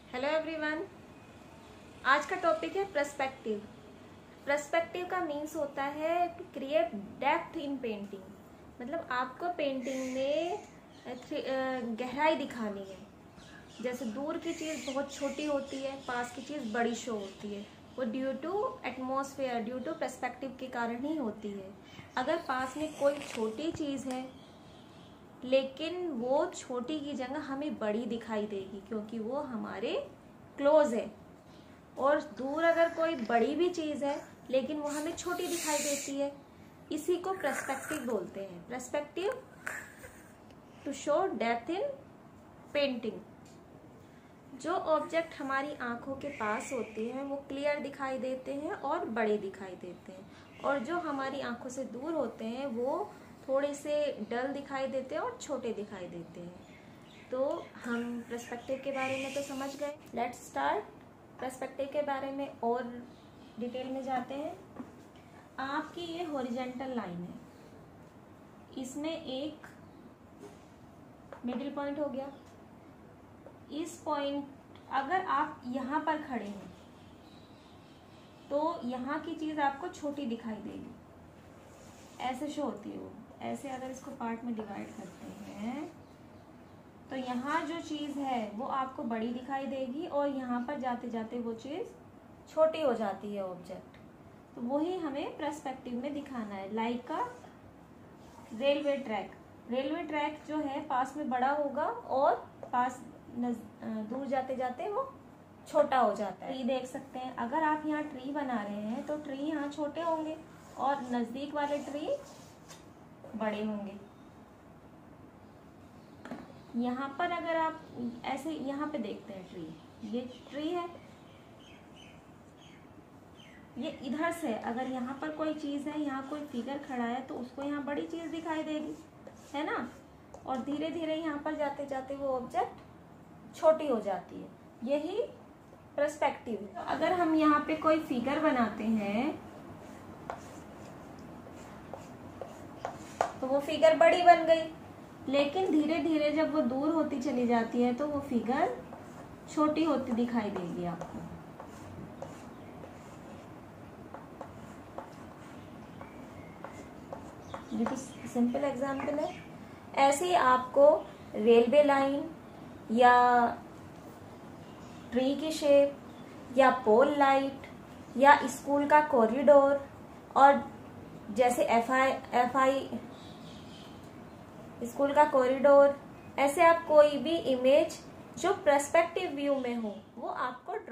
Hello everyone. आज का topic है पर्सपेक्टिव। पर्सपेक्टिव का मीन्स होता है to create depth in painting, मतलब आपको पेंटिंग में गहराई दिखानी है। जैसे दूर की चीज़ बहुत छोटी होती है, पास की चीज़ बड़ी शो होती है। वो due to atmosphere, due to perspective के कारण ही होती है। अगर पास में कोई छोटी चीज़ है लेकिन वो छोटी की जगह हमें बड़ी दिखाई देगी क्योंकि वो हमारे क्लोज है, और दूर अगर कोई बड़ी भी चीज़ है लेकिन वो हमें छोटी दिखाई देती है, इसी को पर्सपेक्टिव बोलते हैं। Perspective to show depth in painting. जो ऑब्जेक्ट हमारी आंखों के पास होते हैं वो क्लियर दिखाई देते हैं और बड़े दिखाई देते हैं, और जो हमारी आंखों से दूर होते हैं वो थोड़े से डल दिखाई देते हैं और छोटे दिखाई देते हैं। तो हम पर्सपेक्टिव के बारे में तो समझ गए। Let's start. पर्सपेक्टिव के बारे में और डिटेल में जाते हैं। आपकी ये हॉरिजॉन्टल लाइन है, इसमें एक मिडिल पॉइंट हो गया। इस पॉइंट अगर आप यहाँ पर खड़े हैं तो यहाँ की चीज़ आपको छोटी दिखाई देगी, ऐसे शो होती है वो। ऐसे अगर इसको पार्ट में डिवाइड करते हैं तो यहाँ जो चीज़ है वो आपको बड़ी दिखाई देगी, और यहाँ पर जाते जाते वो चीज़ छोटी हो जाती है ऑब्जेक्ट। तो वही हमें पर्सपेक्टिव में दिखाना है। लाइक का रेलवे ट्रैक। रेलवे ट्रैक जो है पास में बड़ा होगा और पास दूर जाते जाते वो छोटा हो जाता है। ट्री देख सकते हैं, अगर आप यहाँ ट्री बना रहे हैं तो ट्री यहाँ छोटे होंगे और नज़दीक वाले ट्री बड़े होंगे। यहाँ पर अगर आप ऐसे यहाँ पे देखते हैं ट्री, ये ट्री है, ये इधर से अगर यहाँ पर कोई चीज़ है, यहाँ कोई फिगर खड़ा है तो उसको यहाँ बड़ी चीज़ दिखाई देगी, है ना। और धीरे धीरे यहाँ पर जाते जाते वो ऑब्जेक्ट छोटी हो जाती है। यही पर्सपेक्टिव है। अगर हम यहाँ पे कोई फिगर बनाते हैं तो वो फिगर बड़ी बन गई, लेकिन धीरे धीरे जब वो दूर होती चली जाती है तो वो फिगर छोटी होती दिखाई देगी आपको। ये तो सिंपल एग्जाम्पल है। ऐसे ही आपको रेलवे लाइन या ट्री की शेप या पोल लाइट या स्कूल का कॉरिडोर, और जैसे एफआई स्कूल का कॉरिडोर, ऐसे आप कोई भी इमेज जो पर्सपेक्टिव व्यू में हो वो आपको